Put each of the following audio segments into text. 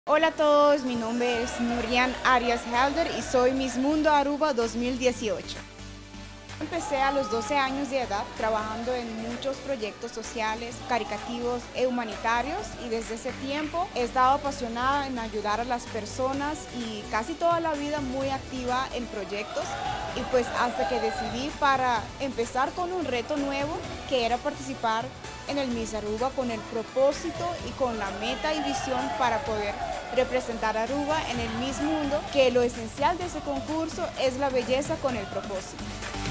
Hola a todos, mi nombre es Nurian Arias Helder y soy Miss Mundo Aruba 2018. Empecé a los 12 años de edad trabajando en muchos proyectos sociales, caricativos e humanitarios, y desde ese tiempo he estado apasionada en ayudar a las personas y casi toda la vida muy activa en proyectos, y pues hasta que decidí para empezar con un reto nuevo que era participar en el Miss Aruba con el propósito y con la meta y visión para poder representar a Aruba en el Miss Mundo, que lo esencial de ese concurso es la belleza con el propósito.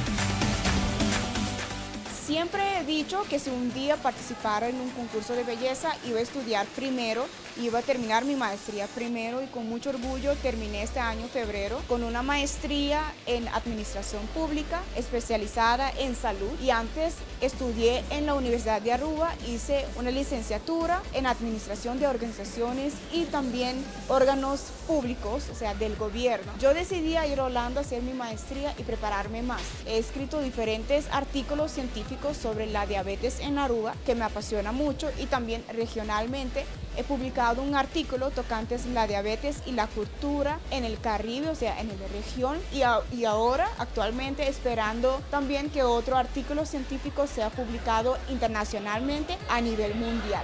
Siempre he dicho que si un día participara en un concurso de belleza iba a estudiar primero, iba a terminar mi maestría primero, y con mucho orgullo terminé este año febrero con una maestría en administración pública especializada en salud, y antes estudié en la Universidad de Aruba, hice una licenciatura en administración de organizaciones y también órganos públicos, o sea, del gobierno. Yo decidí ir a Holanda a hacer mi maestría y prepararme más. He escrito diferentes artículos científicos sobre la diabetes en Aruba, que me apasiona mucho, y también regionalmente he publicado un artículo tocante la diabetes y la cultura en el Caribe, o sea, en la región, y ahora actualmente esperando también que otro artículo científico sea publicado internacionalmente a nivel mundial.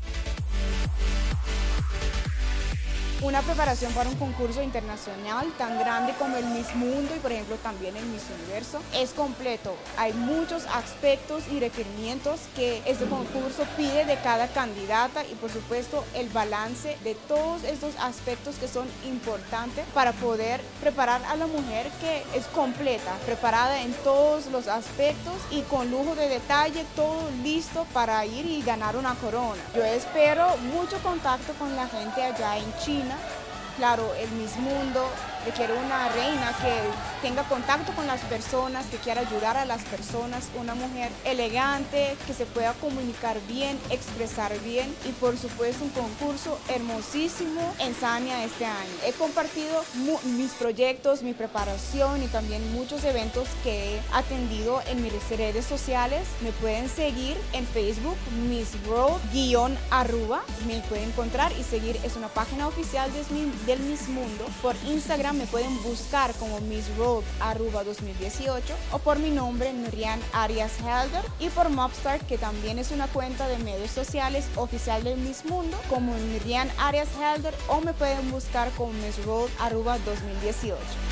Una preparación para un concurso internacional tan grande como el Miss Mundo y, por ejemplo, también el Miss Universo es completo. Hay muchos aspectos y requerimientos que este concurso pide de cada candidata, y por supuesto el balance de todos estos aspectos que son importantes para poder preparar a la mujer, que es completa, preparada en todos los aspectos y con lujo de detalle, todo listo para ir y ganar una corona. Yo espero mucho contacto con la gente allá en China. Claro, el Miss Mundo requiere una reina que tenga contacto con las personas, que quiera ayudar a las personas, una mujer elegante, que se pueda comunicar bien, expresar bien, y por supuesto un concurso hermosísimo en Sania este año. He compartido mis proyectos, mi preparación y también muchos eventos que he atendido en mis redes sociales. Me pueden seguir en Facebook, Miss World-Aruba, me pueden encontrar y seguir, es una página oficial del Miss Mundo. Por Instagram me pueden buscar como Miss World Aruba 2018, o por mi nombre, Nurian Arias Helder, y por Mobstar, que también es una cuenta de medios sociales oficial del Miss Mundo, como Nurian Arias Helder, o me pueden buscar como Miss World Aruba 2018.